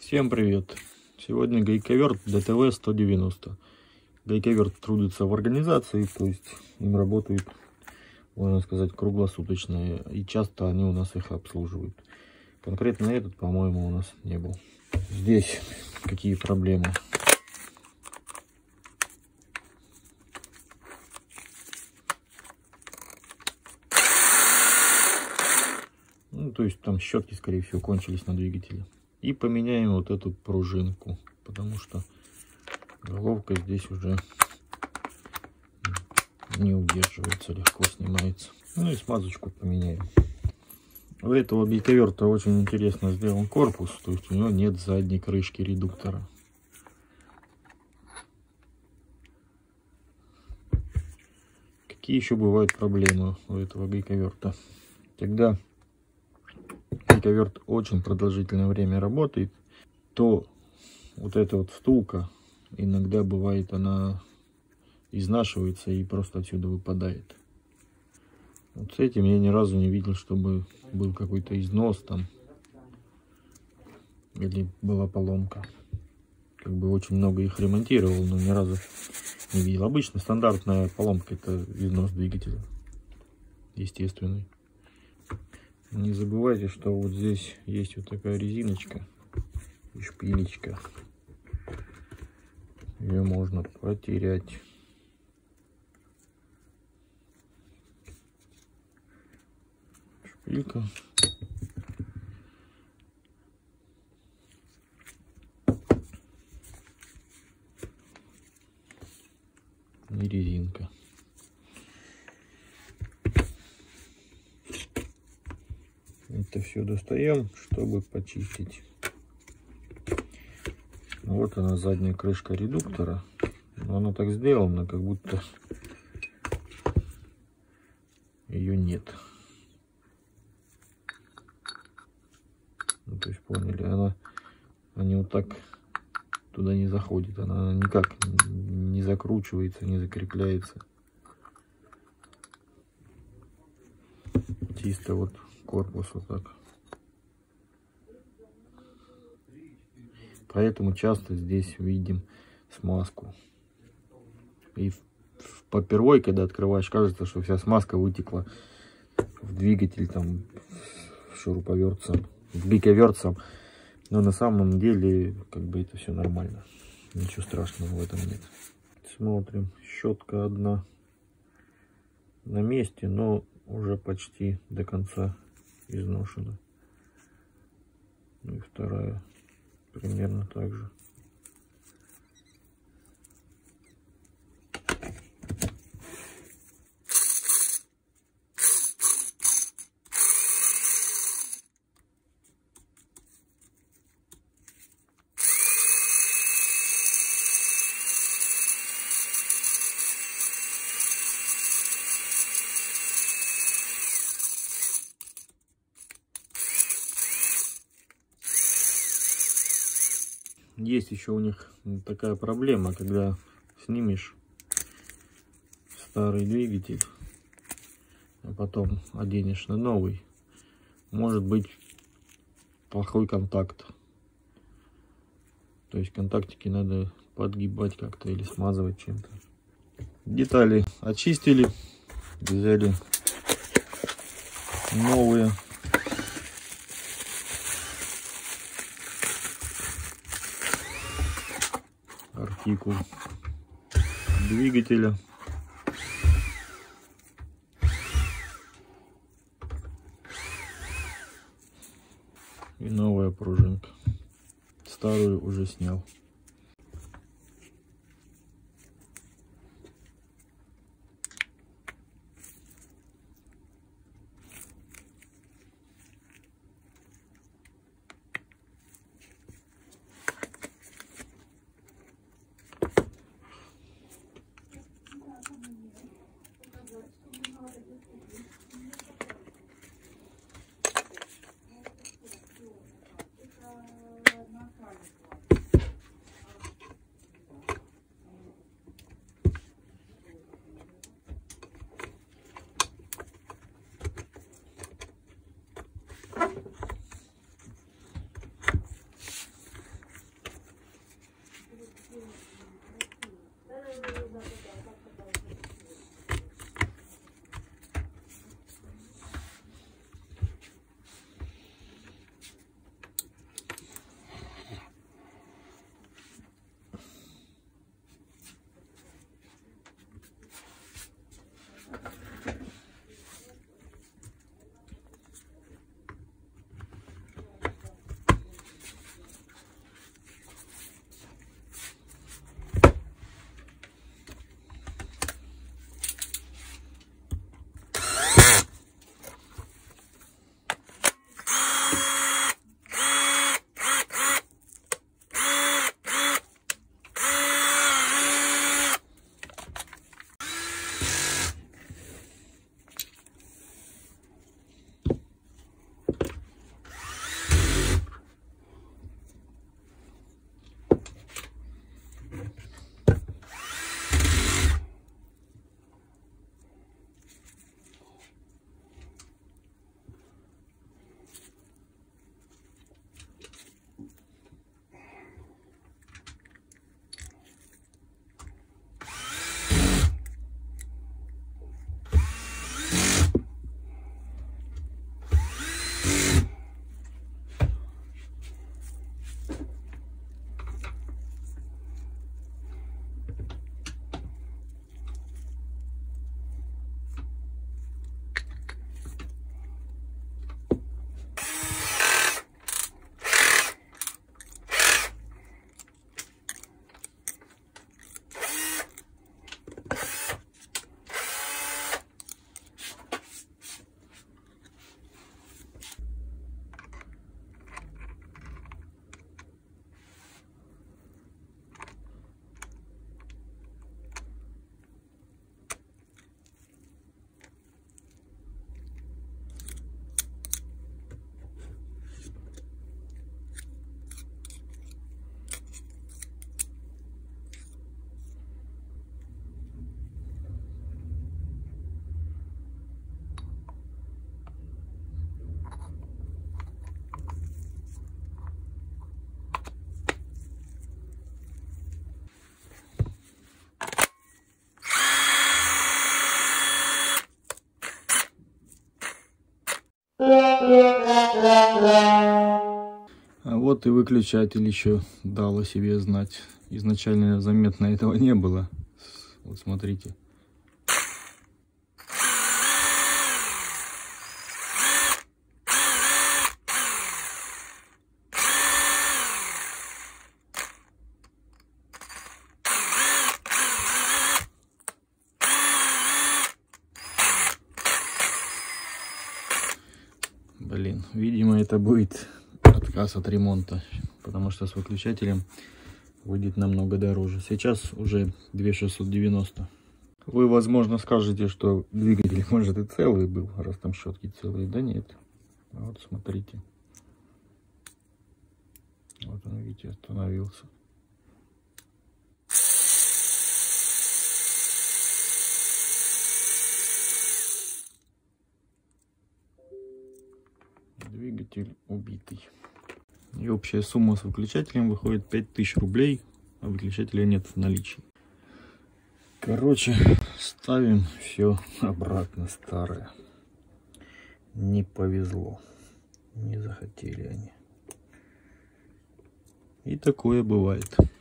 Всем привет! Сегодня гайковерт ДТВ 190. Гайковерт трудится в организации, то есть им работают, можно сказать, круглосуточно, и часто они у нас их обслуживают. Конкретно этот, по-моему, у нас не был. Здесь какие проблемы? Ну, то есть там щетки, скорее всего, кончились на двигателе. И поменяем вот эту пружинку, потому что головка здесь уже не удерживается, легко снимается. Ну и смазочку поменяем. У этого гайковерта очень интересно сделан корпус, то есть у него нет задней крышки редуктора. Какие еще бывают проблемы у этого гайковерта? Когда гайковерт очень продолжительное время работает, то вот эта вот втулка, иногда бывает, она изнашивается и просто отсюда выпадает. Вот с этим я ни разу не видел, чтобы был какой-то износ там или была поломка. Как бы очень много их ремонтировал, но ни разу не видел. Обычно стандартная поломка — это износ двигателя, естественный. Не забывайте, что вот здесь есть вот такая резиночка и шпилечка. Ее можно потерять. Шпилька. И резинка. Это все достаем, чтобы почистить. Вот она, задняя крышка редуктора. Но она так сделана, как будто ее нет. Ну, то есть поняли, она вот так туда не заходит, она никак не закручивается, не закрепляется. Чисто вот корпус вот так. Поэтому часто здесь видим смазку. И попервой, когда открываешь, кажется, что вся смазка вытекла в двигатель, там, в шуруповерт сам, в гайковерт сам. Но на самом деле, как бы, это все нормально. Ничего страшного в этом нет. Смотрим. Щетка одна на месте, но уже почти до конца изношена. И вторая примерно так же. Есть еще у них такая проблема, когда снимешь старый двигатель, а потом оденешь на новый, может быть плохой контакт. То есть контактики надо подгибать как-то или смазывать чем-то. Детали очистили, взяли новые. Артикул двигателя. И новая пружинка. Старую уже снял. А вот и выключатель еще дал о себе знать. Изначально заметно этого не было. Вот смотрите. Блин, видимо, это будет отказ от ремонта, потому что с выключателем выйдет намного дороже. Сейчас уже 2690. Вы, возможно, скажете, что двигатель, может, и целый был, раз там щетки целые. Да нет. Вот смотрите. Вот он, видите, остановился. Двигатель убитый. И общая сумма с выключателем выходит 5000 рублей, а выключателя нет в наличии. Короче, ставим все обратно старое. Не повезло. Не захотели они. И такое бывает.